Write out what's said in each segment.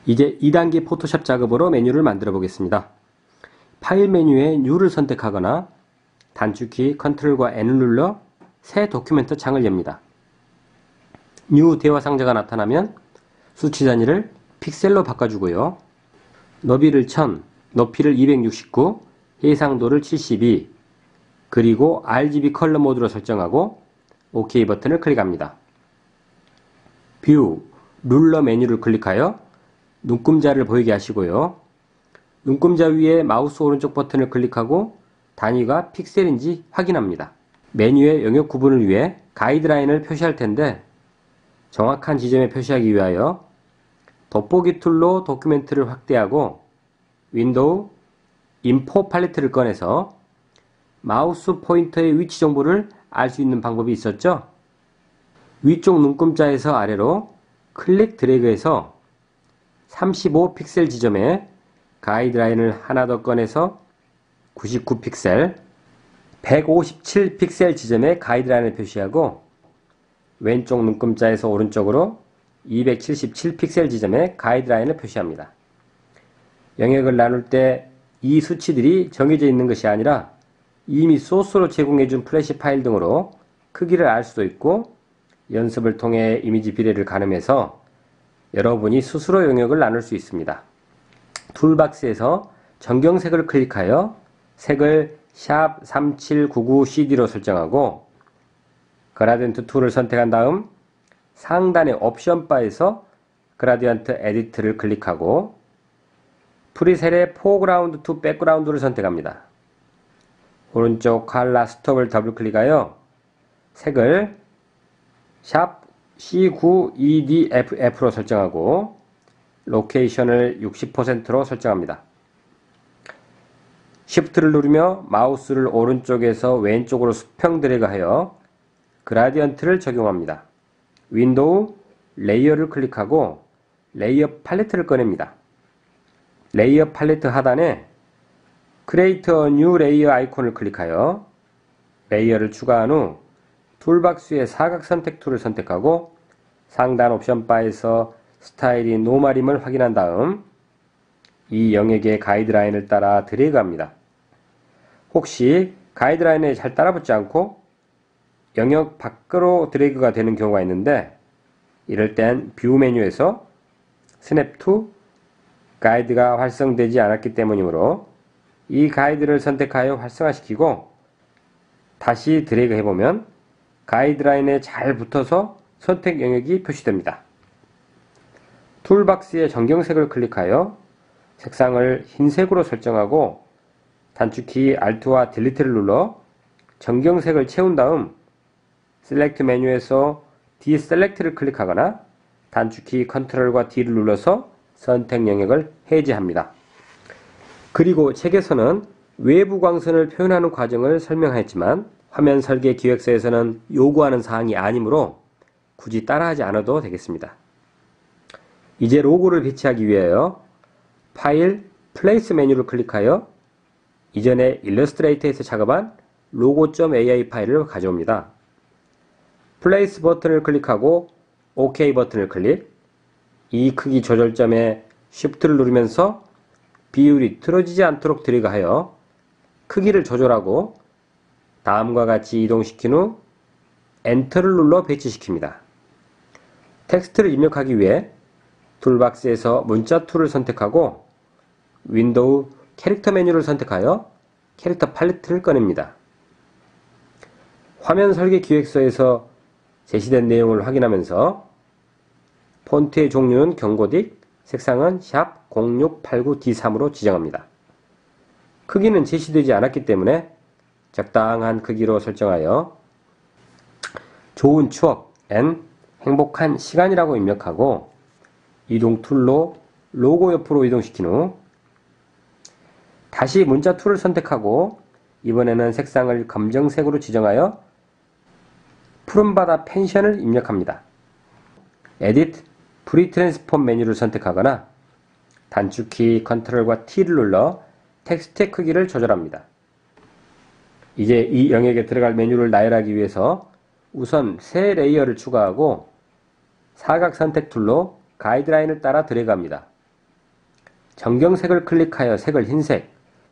이제 2단계 포토샵 작업으로 메뉴를 만들어 보겠습니다. 파일 메뉴에 New를 선택하거나 단축키 Ctrl과 N을 눌러 새 도큐멘트 창을 엽니다. New 대화 상자가 나타나면 수치 단위를 픽셀로 바꿔주고요. 너비를 1000, 높이를 269, 해상도를 72, 그리고 RGB 컬러 모드로 설정하고 OK 버튼을 클릭합니다. 뷰, 룰러 메뉴를 클릭하여 눈금자를 보이게 하시고요. 눈금자 위에 마우스 오른쪽 버튼을 클릭하고 단위가 픽셀인지 확인합니다. 메뉴의 영역 구분을 위해 가이드라인을 표시할 텐데 정확한 지점에 표시하기 위하여 돋보기 툴로 도큐멘트를 확대하고 윈도우, 인포 팔레트를 꺼내서 마우스 포인터의 위치 정보를 알 수 있는 방법이 있었죠? 위쪽 눈금자에서 아래로 클릭 드래그해서 35 픽셀 지점에 가이드라인을 하나 더 꺼내서 99 픽셀, 157 픽셀 지점에 가이드라인을 표시하고 왼쪽 눈금자에서 오른쪽으로 277 픽셀 지점에 가이드라인을 표시합니다. 영역을 나눌 때 이 수치들이 정해져 있는 것이 아니라 이미 소스로 제공해준 플래시 파일 등으로 크기를 알 수도 있고 연습을 통해 이미지 비례를 가늠해서 여러분이 스스로 영역을 나눌 수 있습니다. 툴박스에서 정경색을 클릭하여 색을 샵 3799CD로 설정하고 그라디언트 툴을 선택한 다음 상단의 옵션 바에서 그라디언트 에디트를 클릭하고 프리셋의 포그라운드 투 백그라운드를 선택합니다. 오른쪽 컬러 스톱을 더블 클릭하여 색을 샵 C9EDFF로 설정하고 로케이션을 60%로 설정합니다. Shift를 누르며 마우스를 오른쪽에서 왼쪽으로 수평 드래그하여 그라디언트를 적용합니다. 윈도우, 레이어를 클릭하고 레이어 팔레트를 꺼냅니다. 레이어 팔레트 하단에 Create a New Layer 아이콘을 클릭하여 레이어를 추가한 후 툴박스의 사각 선택 툴을 선택하고 상단 옵션 바에서 스타일이 노멀임을 확인한 다음 이 영역의 가이드라인을 따라 드래그합니다. 혹시 가이드라인에 잘 따라붙지 않고 영역 밖으로 드래그가 되는 경우가 있는데 이럴 땐 뷰 메뉴에서 스냅 투 가이드가 활성되지 않았기 때문이므로 이 가이드를 선택하여 활성화시키고 다시 드래그 해보면 가이드라인에 잘 붙어서 선택 영역이 표시됩니다. 툴박스의 정경색을 클릭하여 색상을 흰색으로 설정하고 단축키 Alt와 Delete를 눌러 정경색을 채운 다음 셀렉트 메뉴에서 Deselect를 클릭하거나 단축키 Ctrl과 D를 눌러서 선택 영역을 해제합니다. 그리고 책에서는 외부 광선을 표현하는 과정을 설명하였지만 화면 설계 기획서에서는 요구하는 사항이 아니므로 굳이 따라하지 않아도 되겠습니다. 이제 로고를 배치하기 위하여 파일, 플레이스 메뉴를 클릭하여 이전에 일러스트레이터에서 작업한 logo.ai 파일을 가져옵니다. 플레이스 버튼을 클릭하고 OK 버튼을 클릭, 이 크기 조절점에 Shift를 누르면서 비율이 틀어지지 않도록 드래그하여 크기를 조절하고 다음과 같이 이동시킨 후 엔터를 눌러 배치시킵니다. 텍스트를 입력하기 위해 툴박스에서 문자 툴을 선택하고 윈도우 캐릭터 메뉴를 선택하여 캐릭터 팔레트를 꺼냅니다. 화면 설계 기획서에서 제시된 내용을 확인하면서 폰트의 종류는 경고딕, 색상은 샵 0689D3으로 지정합니다. 크기는 제시되지 않았기 때문에 적당한 크기로 설정하여 좋은 추억 N 행복한 시간이라고 입력하고 이동 툴로 로고 옆으로 이동시킨 후 다시 문자 툴을 선택하고 이번에는 색상을 검정색으로 지정하여 푸른바다 펜션을 입력합니다. 에디트, 프리 트랜스폼 메뉴를 선택하거나 단축키 Ctrl과 T를 눌러 텍스트의 크기를 조절합니다. 이제 이 영역에 들어갈 메뉴를 나열하기 위해서 우선 새 레이어를 추가하고 사각 선택 툴로 가이드라인을 따라 드래그합니다. 정경색을 클릭하여 색을 흰색,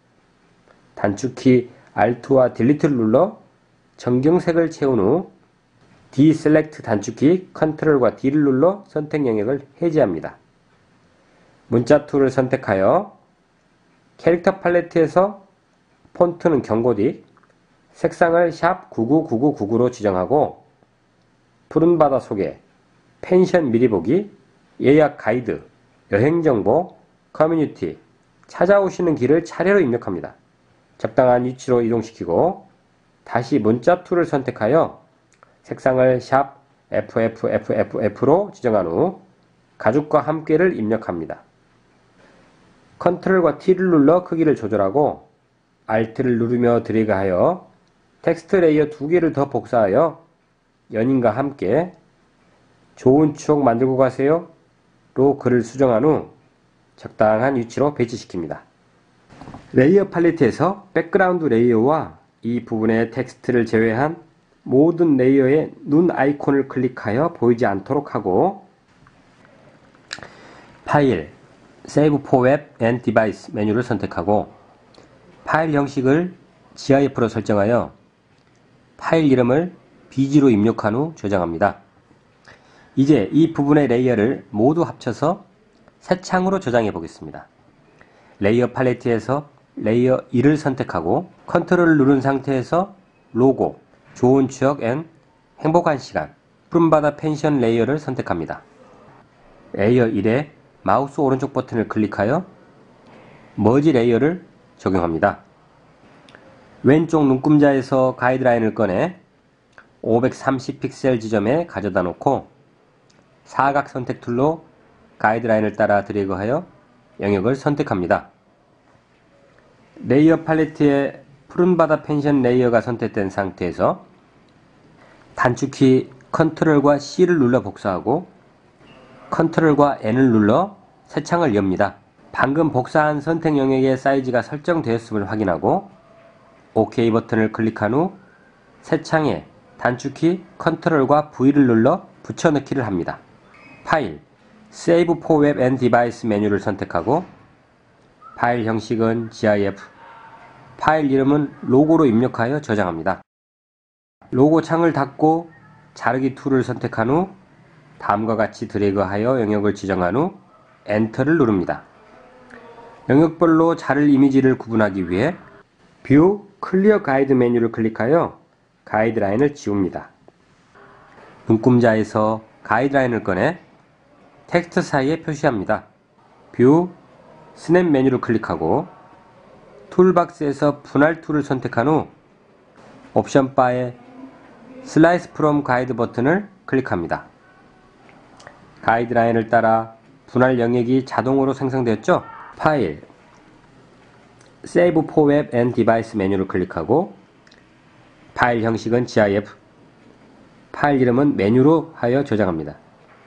단축키 Alt와 딜리트를 눌러 정경색을 채운 후 Deselect 단축키 Ctrl과 D를 눌러 선택 영역을 해제합니다. 문자 툴을 선택하여 캐릭터 팔레트에서 폰트는 경고딕, 색상을 샵 999999로 지정하고 푸른 바다 소개, 펜션 미리 보기, 예약 가이드, 여행 정보, 커뮤니티, 찾아오시는 길을 차례로 입력합니다. 적당한 위치로 이동시키고 다시 문자 툴을 선택하여 색상을 샵 FFFFF로 지정한 후 가족과 함께를 입력합니다. Ctrl과 T를 눌러 크기를 조절하고 Alt를 누르며 드래그하여 텍스트 레이어 2개를 더 복사하여 연인과 함께 좋은 추억 만들고 가세요 로 글을 수정한 후 적당한 위치로 배치시킵니다. 레이어 팔레트에서 백그라운드 레이어와 이 부분의 텍스트를 제외한 모든 레이어의 눈 아이콘을 클릭하여 보이지 않도록 하고 파일, Save for Web and Device 메뉴를 선택하고 파일 형식을 GIF로 설정하여 파일 이름을 BG로 입력한 후 저장합니다. 이제 이 부분의 레이어를 모두 합쳐서 새 창으로 저장해 보겠습니다. 레이어 팔레트에서 레이어 1을 선택하고 컨트롤을 누른 상태에서 로고, 좋은 추억 앤 행복한 시간, 푸른바다 펜션 레이어를 선택합니다. 레이어 1에 마우스 오른쪽 버튼을 클릭하여 머지 레이어를 적용합니다. 왼쪽 눈금자에서 가이드라인을 꺼내 530 픽셀 지점에 가져다 놓고 사각 선택 툴로 가이드라인을 따라 드래그하여 영역을 선택합니다. 레이어 팔레트에 푸른바다 펜션 레이어가 선택된 상태에서 단축키 Ctrl과 C를 눌러 복사하고 Ctrl과 N을 눌러 새 창을 엽니다. 방금 복사한 선택 영역의 사이즈가 설정되었음을 확인하고 OK 버튼을 클릭한 후 새 창에 단축키 Ctrl과 V를 눌러 붙여넣기를 합니다. 파일, Save for Web and Device 메뉴를 선택하고 파일 형식은 GIF, 파일 이름은 로고로 입력하여 저장합니다. 로고 창을 닫고 자르기 툴을 선택한 후 다음과 같이 드래그하여 영역을 지정한 후 엔터를 누릅니다. 영역별로 자를 이미지를 구분하기 위해 뷰 클리어 가이드 메뉴를 클릭하여 가이드라인을 지웁니다. 눈금자에서 가이드라인을 꺼내 텍스트 사이에 표시합니다. 뷰 스냅 메뉴를 클릭하고 툴박스에서 분할 툴을 선택한 후 옵션 바에 슬라이스 프롬 가이드 버튼을 클릭합니다. 가이드라인을 따라 분할 영역이 자동으로 생성되었죠? 파일, Save for Web and Device 메뉴를 클릭하고 파일 형식은 GIF, 파일 이름은 메뉴로 하여 저장합니다.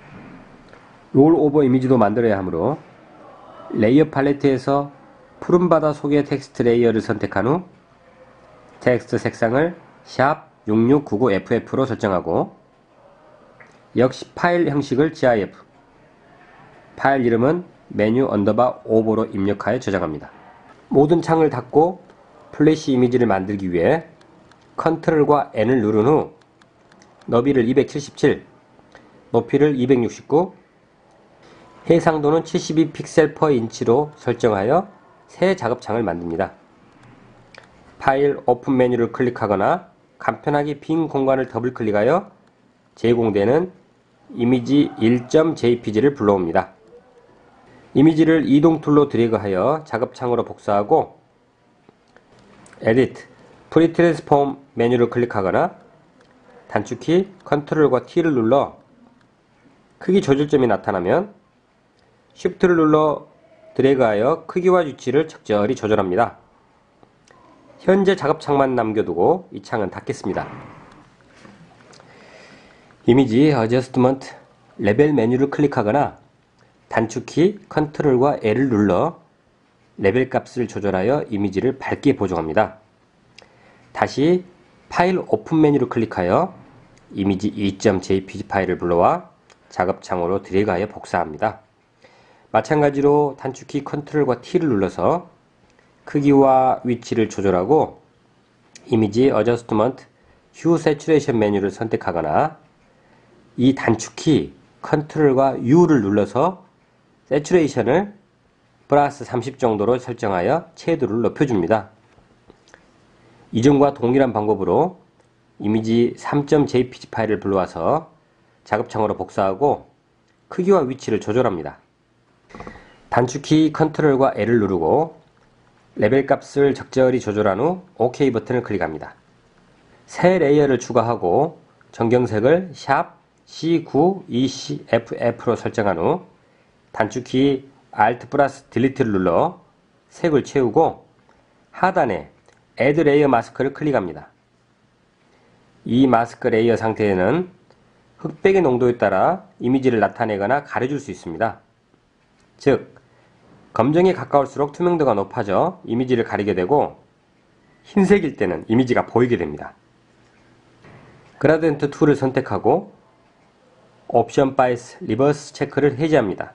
롤오버 이미지도 만들어야 하므로 레이어 팔레트에서 푸른바다 소개 텍스트 레이어를 선택한 후 텍스트 색상을 샵 6699FF로 설정하고 역시 파일 형식을 GIF, 파일 이름은 메뉴 언더바 오버로 입력하여 저장합니다. 모든 창을 닫고 플래시 이미지를 만들기 위해 Ctrl과 N을 누른 후 너비를 277, 높이를 269, 해상도는 72 픽셀 per 인치로 설정하여 새 작업창을 만듭니다. 파일 오픈 메뉴를 클릭하거나 간편하게 빈 공간을 더블 클릭하여 제공되는 이미지 1.jpg를 불러옵니다. 이미지를 이동 툴로 드래그하여 작업창으로 복사하고 Edit, Pre-Transform 메뉴를 클릭하거나 단축키 Ctrl과 T를 눌러 크기 조절점이 나타나면 Shift를 눌러 드래그하여 크기와 위치를 적절히 조절합니다. 현재 작업창만 남겨두고 이 창은 닫겠습니다. 이미지 Adjustment 레벨 메뉴를 클릭하거나 단축키 Ctrl과 L을 눌러 레벨 값을 조절하여 이미지를 밝게 보정합니다. 다시 파일 오픈 메뉴를 클릭하여 이미지 2.jpg 파일을 불러와 작업창으로 드래그하여 복사합니다. 마찬가지로 단축키 컨트롤과 T를 눌러서 크기와 위치를 조절하고 이미지 어저스트먼트 휴 세츄레이션 메뉴를 선택하거나 이 단축키 컨트롤과 U를 눌러서 세츄레이션을 플러스 30 정도로 설정하여 채도를 높여줍니다. 이전과 동일한 방법으로 이미지 3.jpg 파일을 불러와서 작업창으로 복사하고 크기와 위치를 조절합니다. 단축키 컨트롤과 L을 누르고 레벨 값을 적절히 조절한 후 OK 버튼을 클릭합니다. 새 레이어를 추가하고 전경색을 샵 C9ECFF로 설정한 후 단축키 Alt 플러스 딜리트를 눌러 색을 채우고 하단에 Add 레이어 마스크를 클릭합니다. 이 마스크 레이어 상태에는 흑백의 농도에 따라 이미지를 나타내거나 가려줄 수 있습니다. 즉, 검정에 가까울수록 투명도가 높아져 이미지를 가리게 되고 흰색일 때는 이미지가 보이게 됩니다. 그라디언트 툴을 선택하고 옵션 바이스 리버스 체크를 해제합니다.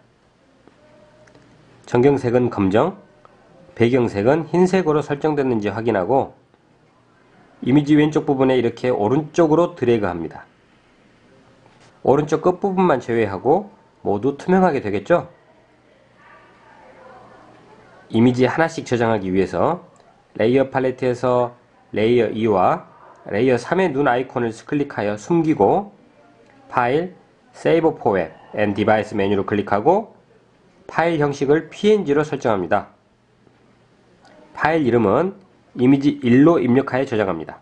전경색은 검정, 배경색은 흰색으로 설정됐는지 확인하고 이미지 왼쪽 부분에 이렇게 오른쪽으로 드래그합니다. 오른쪽 끝부분만 제외하고 모두 투명하게 되겠죠? 이미지 하나씩 저장하기 위해서 레이어 팔레트에서 레이어 2와 레이어 3의 눈 아이콘을 클릭하여 숨기고 파일, Save for Web and Device 메뉴로 클릭하고 파일 형식을 PNG로 설정합니다. 파일 이름은 이미지 1로 입력하여 저장합니다.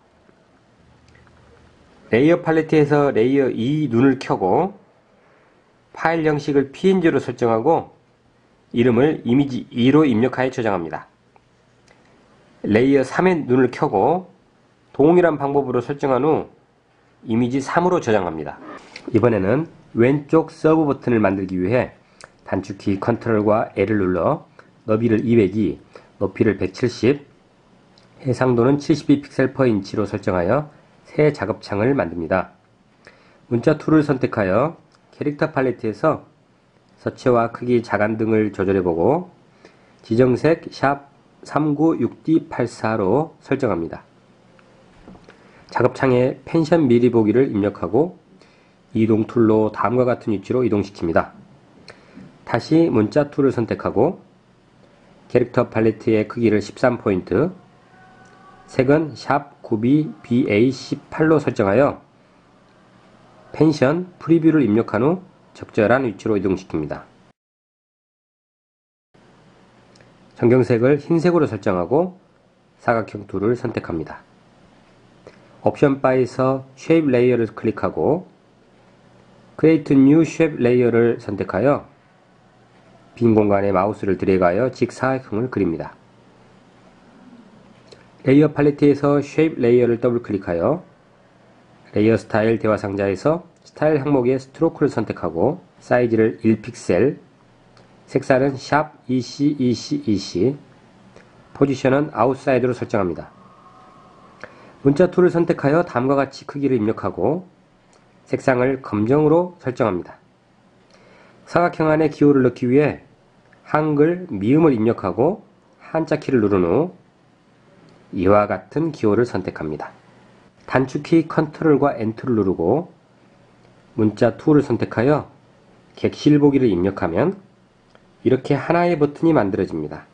레이어 팔레트에서 레이어 2 눈을 켜고 파일 형식을 PNG로 설정하고 이름을 이미지 2로 입력하여 저장합니다. 레이어 3의 눈을 켜고 동일한 방법으로 설정한 후 이미지 3으로 저장합니다. 이번에는 왼쪽 서브 버튼을 만들기 위해 단축키 컨트롤과 L을 눌러 너비를 202, 높이를 170, 해상도는 72픽셀/인치로 설정하여 새 작업창을 만듭니다. 문자 툴을 선택하여 캐릭터 팔레트에서 서체와 크기, 자간 등을 조절해보고 지정색 샵 396D84로 설정합니다. 작업창에 펜션 미리 보기를 입력하고 이동 툴로 다음과 같은 위치로 이동시킵니다. 다시 문자 툴을 선택하고 캐릭터 팔레트의 크기를 13포인트, 색은 샵 9BBA18로 설정하여 펜션 프리뷰를 입력한 후 적절한 위치로 이동시킵니다. 전경색을 흰색으로 설정하고 사각형 툴을 선택합니다. 옵션 바에서 쉐입 레이어를 클릭하고 Create New Shape 레이어를 선택하여 빈 공간에 마우스를 드래그하여 직사각형을 그립니다. 레이어 팔레트에서 Shape 레이어를 더블 클릭하여 레이어 스타일 대화 상자에서 스타일 항목의 스트로크를 선택하고 사이즈를 1픽셀, 색상은 샵 EC, 포지션은 아웃사이드로 설정합니다. 문자 툴을 선택하여 다음과 같이 크기를 입력하고 색상을 검정으로 설정합니다. 사각형 안에 기호를 넣기 위해 한글 미음을 입력하고 한자 키를 누른 후 이와 같은 기호를 선택합니다. 단축키 컨트롤과 엔터를 누르고 문자 툴을 선택하여 객실 보기를 입력하면 이렇게 하나의 버튼이 만들어집니다.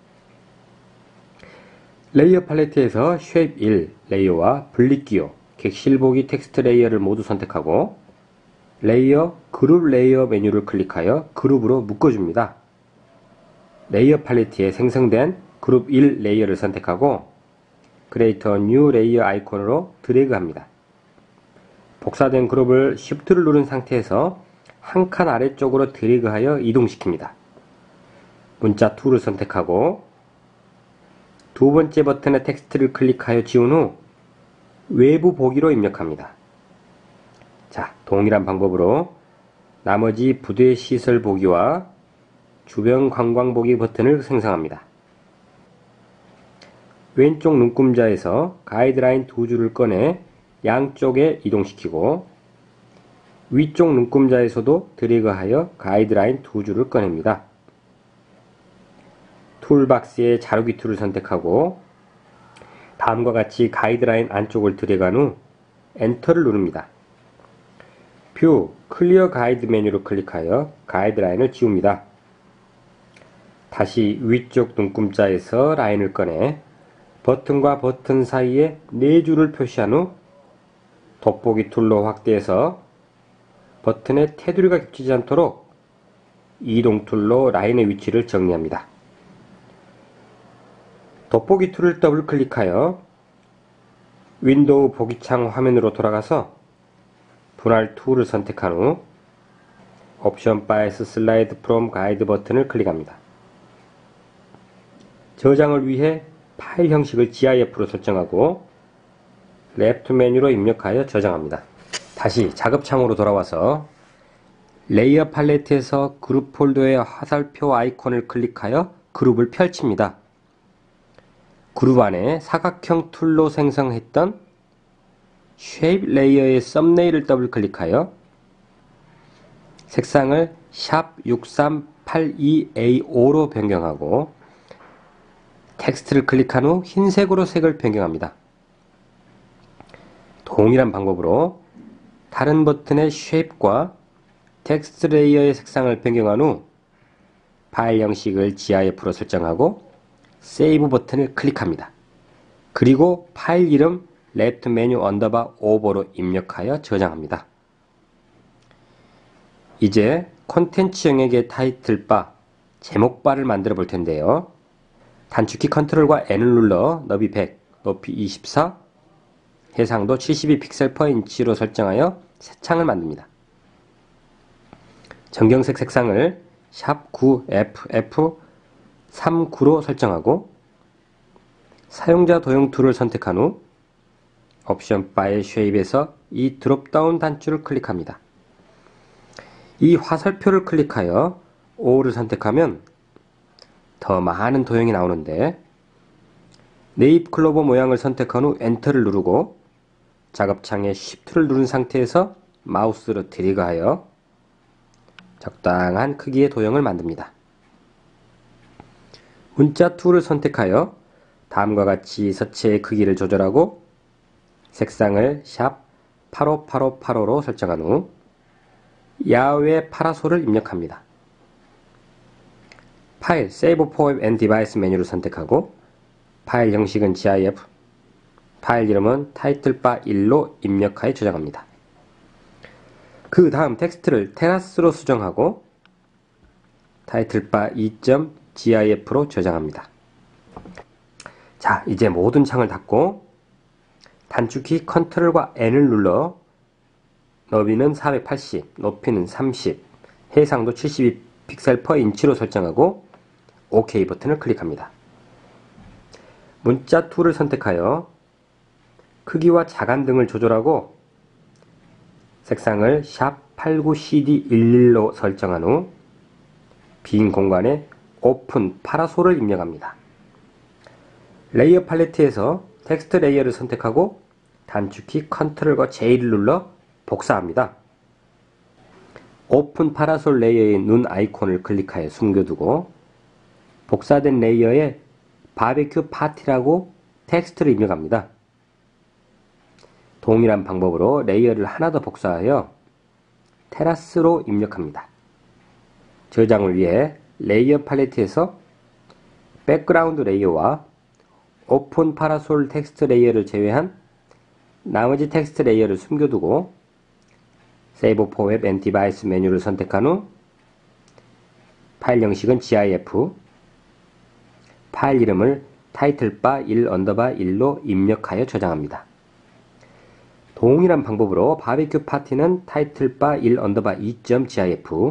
레이어 팔레트에서 Shape 1 레이어와 분립 기호, 객실 보기 텍스트 레이어를 모두 선택하고 레이어, 그룹 레이어 메뉴를 클릭하여 그룹으로 묶어줍니다. 레이어 팔레트에 생성된 그룹 1 레이어를 선택하고 Create a New 레이어 아이콘으로 드래그합니다. 복사된 그룹을 Shift를 누른 상태에서 한 칸 아래쪽으로 드래그하여 이동시킵니다. 문자 툴을 선택하고 두 번째 버튼의 텍스트를 클릭하여 지운 후 외부 보기로 입력합니다. 자, 동일한 방법으로 나머지 부대 시설 보기와 주변 관광 보기 버튼을 생성합니다. 왼쪽 눈금자에서 가이드라인 두 줄을 꺼내 양쪽에 이동시키고 위쪽 눈금자에서도 드래그하여 가이드라인 두 줄을 꺼냅니다. 툴박스의 자르기 툴을 선택하고 다음과 같이 가이드라인 안쪽을 들어간 후 엔터를 누릅니다. 뷰 클리어 가이드 메뉴로 클릭하여 가이드라인을 지웁니다. 다시 위쪽 눈금자에서 라인을 꺼내 버튼과 버튼 사이에 4줄을 표시한 후 돋보기 툴로 확대해서 버튼의 테두리가 겹치지 않도록 이동 툴로 라인의 위치를 정리합니다. 돋보기 툴을 더블 클릭하여 윈도우 보기창 화면으로 돌아가서 분할 툴을 선택한 후 옵션 바에서 슬라이드 프롬 가이드 버튼을 클릭합니다. 저장을 위해 파일 형식을 GIF로 설정하고 레프트 메뉴로 입력하여 저장합니다. 다시 작업창으로 돌아와서 레이어 팔레트에서 그룹 폴더의 화살표 아이콘을 클릭하여 그룹을 펼칩니다. 그룹 안에 사각형 툴로 생성했던 쉐입 레이어의 썸네일을 더블 클릭하여 색상을 샵 6382A5로 변경하고 텍스트를 클릭한 후 흰색으로 색을 변경합니다. 동일한 방법으로 다른 버튼의 쉐입과 텍스트 레이어의 색상을 변경한 후 파일 형식을 GIF로 설정하고 세이브 버튼을 클릭합니다. 그리고 파일 이름 레프트 메뉴 언더바 오버로 입력하여 저장합니다. 이제 콘텐츠 영역의 타이틀바, 제목바를 만들어 볼 텐데요. 단축키 컨트롤과 N을 눌러 너비 100, 높이 24, 해상도 72픽셀/인치로 설정하여 새 창을 만듭니다. 정경색 색상을 샵 9FF39로 설정하고 사용자 도형 툴을 선택한 후 옵션 바의 쉐입에서 이 드롭다운 단추를 클릭합니다. 이 화살표를 클릭하여 O를 선택하면 더 많은 도형이 나오는데 네잎 클로버 모양을 선택한 후 엔터를 누르고 작업창에 Shift를 누른 상태에서 마우스로 드래그하여 적당한 크기의 도형을 만듭니다. 문자 툴을 선택하여 다음과 같이 서체의 크기를 조절하고 색상을 샵 85858호로 설정한 후 야외 파라솔을 입력합니다. 파일 Save for and Device 메뉴를 선택하고 파일 형식은 GIF, 파일 이름은 타이틀바 1로 입력하여 저장합니다. 그 다음 텍스트를 테라스로 수정하고 타이틀바 2.gif로 저장합니다. 자, 이제 모든 창을 닫고 단축키 컨트롤과 N을 눌러 너비는 480, 높이는 30, 해상도 72픽셀/인치로 설정하고 OK 버튼을 클릭합니다. 문자 툴을 선택하여 크기와 자간 등을 조절하고 색상을 샵 89CD11로 설정한 후 빈 공간에 오픈 파라솔을 입력합니다. 레이어 팔레트에서 텍스트 레이어를 선택하고 단축키 컨트롤과 J를 눌러 복사합니다. 오픈 파라솔 레이어의 눈 아이콘을 클릭하여 숨겨두고 복사된 레이어에 바베큐 파티라고 텍스트를 입력합니다. 동일한 방법으로 레이어를 하나 더 복사하여 테라스로 입력합니다. 저장을 위해 레이어 팔레트에서 백그라운드 레이어와 오픈 파라솔 텍스트 레이어를 제외한 나머지 텍스트 레이어를 숨겨두고 Save for Web and Device 메뉴를 선택한 후 파일 형식은 GIF, 파일 이름을 타이틀바 1_1로 입력하여 저장합니다. 동일한 방법으로 바베큐 파티는 타이틀바 1_2.gif,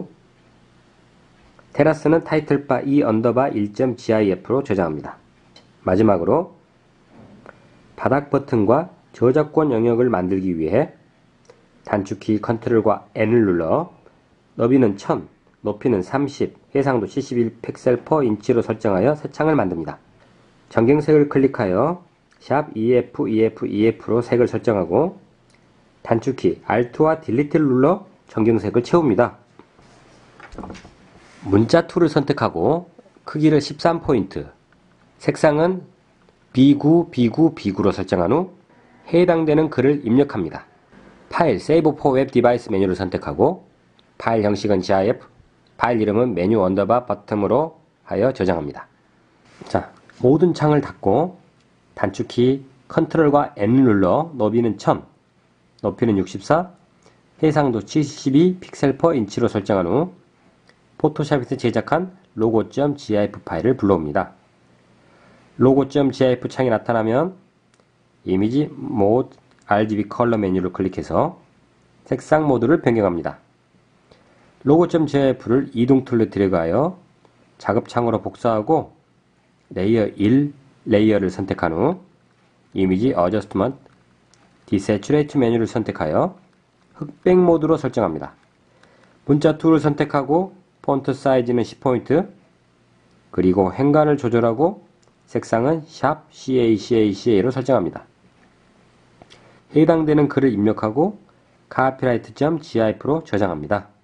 테라스는 타이틀바 2_1.gif로 저장합니다. 마지막으로 바닥 버튼과 저작권 영역을 만들기 위해 단축키 컨트롤과 N을 눌러 너비는 1000, 높이는 30, 해상도 71픽셀/인치로 설정하여 새 창을 만듭니다. 정경색을 클릭하여 샵 EF로 색을 설정하고 단축키 Alt와 Delete를 눌러 정경색을 채웁니다. 문자 툴을 선택하고 크기를 13포인트, 색상은 B9, B9, B9로 설정한 후 해당되는 글을 입력합니다. 파일 Save for Web Device 메뉴를 선택하고 파일 형식은 GIF, 파일 이름은 메뉴 언더바 버튼으로 하여 저장합니다. 자, 모든 창을 닫고 단축키 컨트롤과 N 눌러 너비는 1000, 높이는 64, 해상도 72 픽셀 퍼 인치로 설정한 후 포토샵에서 제작한 logo.gif 파일을 불러옵니다. logo.gif 창이 나타나면 이미지 모드 RGB 컬러 메뉴를 클릭해서 색상 모드를 변경합니다. logo.gif를 이동 툴로 드래그하여 작업창으로 복사하고 레이어 1 레이어를 선택한 후 이미지 어저스트먼트 디세츄레이트 메뉴를 선택하여 흑백 모드로 설정합니다. 문자 툴을 선택하고 폰트 사이즈는 10포인트, 그리고 행간을 조절하고 색상은 샵 CACACA로 설정합니다. 해당되는 글을 입력하고 copyright.gif로 저장합니다.